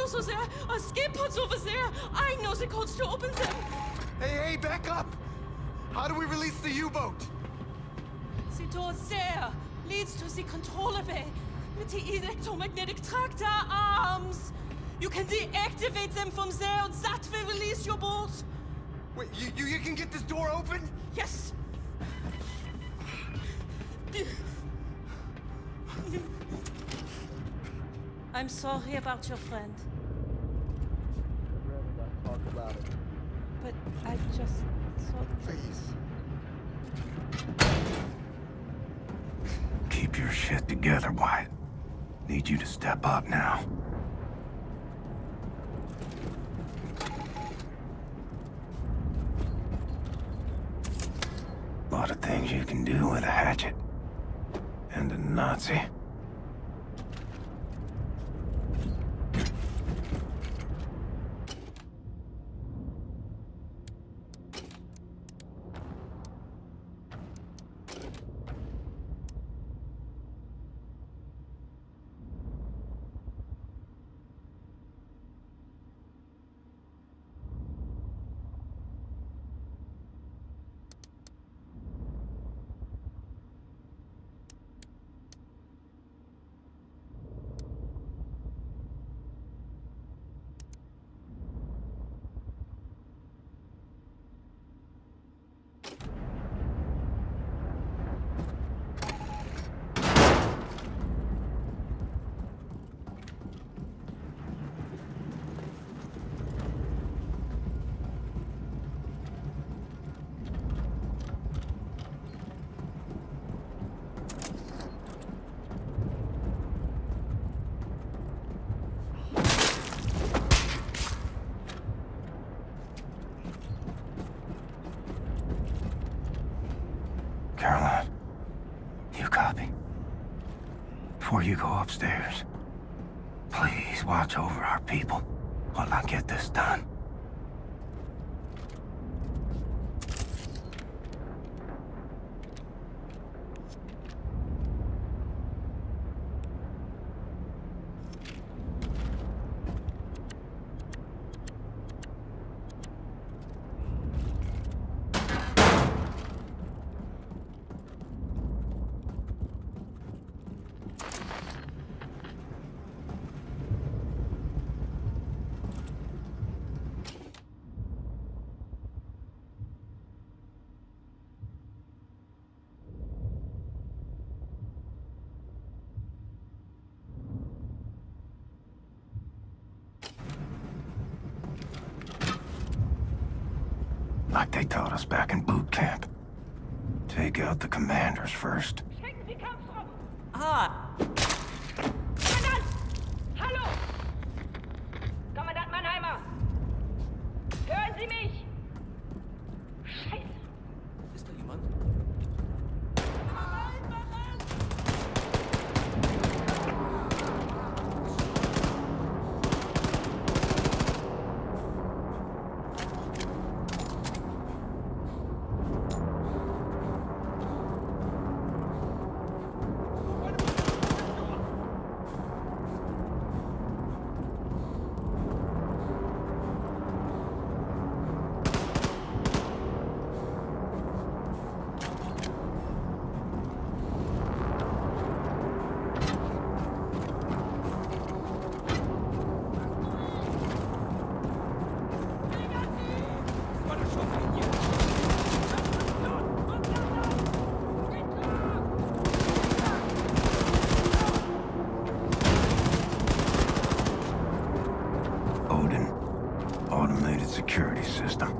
controls are there, escape pods over there. I know the codes to open them. Hey, back up! How do we release the U-boat? The door there leads to the controller bay with the electromagnetic tractor arms. You can deactivate them from there, and that will release your boat. Wait, you can get this door open? Yes. I'm sorry about your friend. I'd rather not talk about it. But I just thought... Please. Keep your shit together, Wyatt. Need you to step up now. A lot of things you can do with a hatchet. And a Nazi. Caroline, you copy? Before you go upstairs, please watch over our people while I get this done. Like they taught us back in boot camp. Take out the commanders first. Ah. Kommandant! Hallo! Kommandant Mannheimer! Hören Sie mich? Scheiße! Ist da jemand? Security system.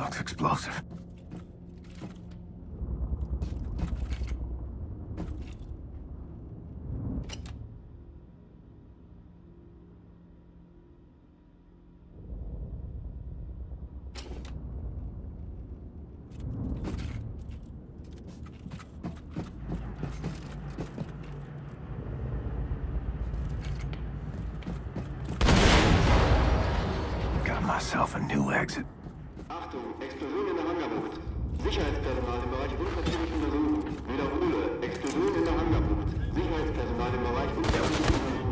Looks explosive. Got myself a new exit. Achtung, Explosion in der Hangarbucht. Sicherheitspersonal im Bereich unverzüglich untersuchen. Wiederhole, Explosion in der Hangarbucht. Sicherheitspersonal im Bereich unverzüglich untersuchen.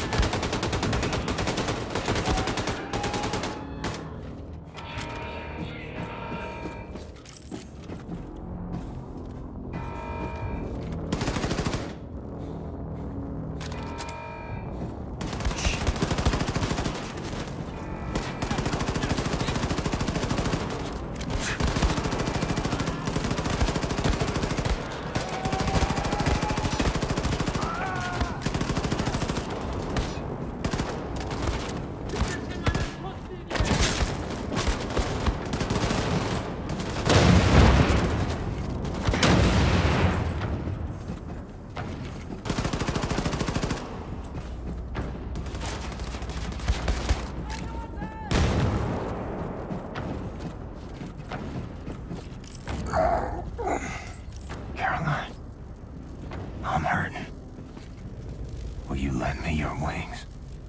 Caroline, I'm hurting. Will you lend me your wings?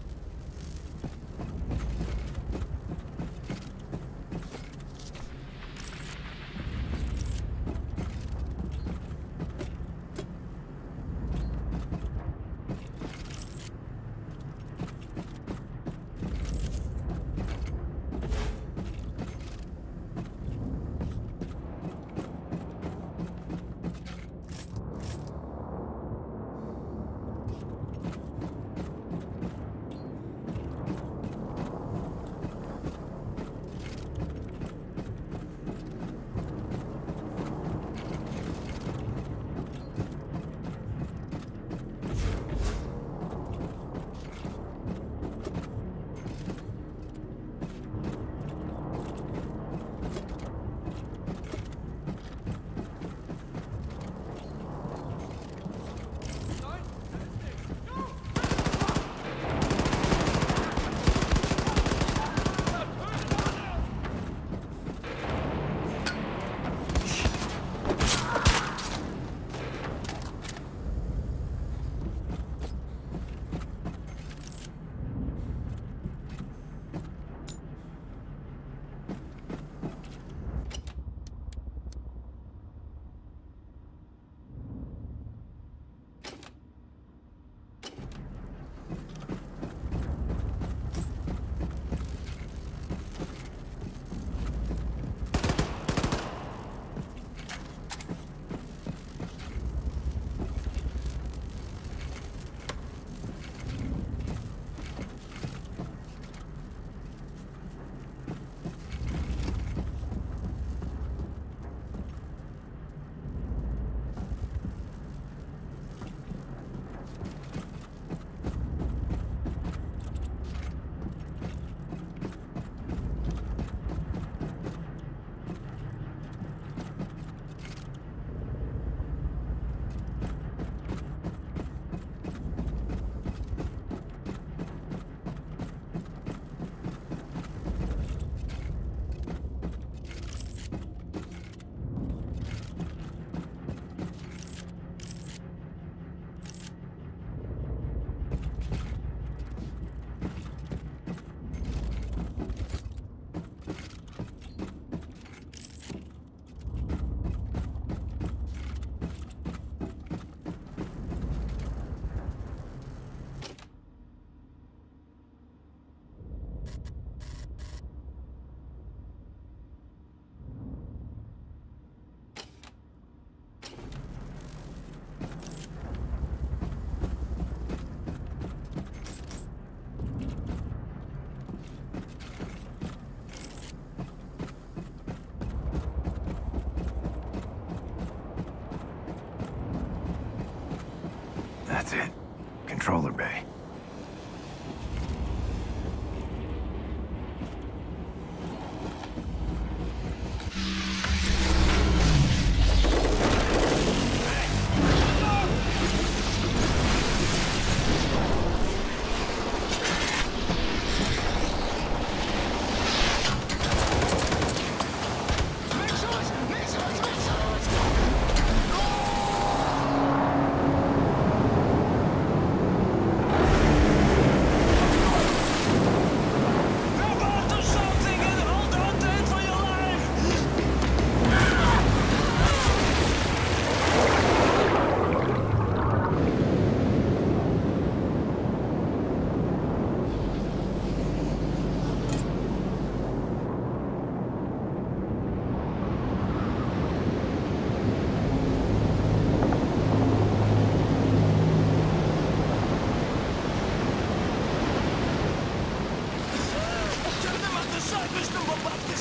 That's it. Controller bay.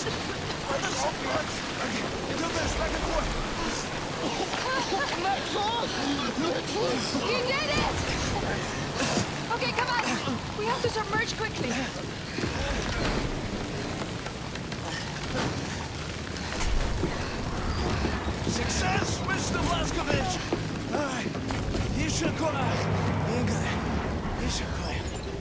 You did it! Okay, come on. We have to submerge quickly. Success, Mr. Blazkowicz! Alright, еще куда? Игорь, еще куда?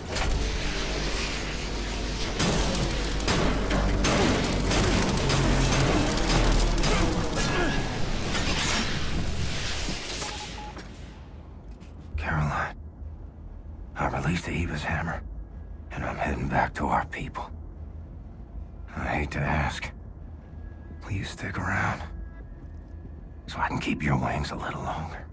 Caroline, I released the Eva's hammer, and I'm heading back to our people. I hate to ask. Please stick around, so I can keep your wings a little longer.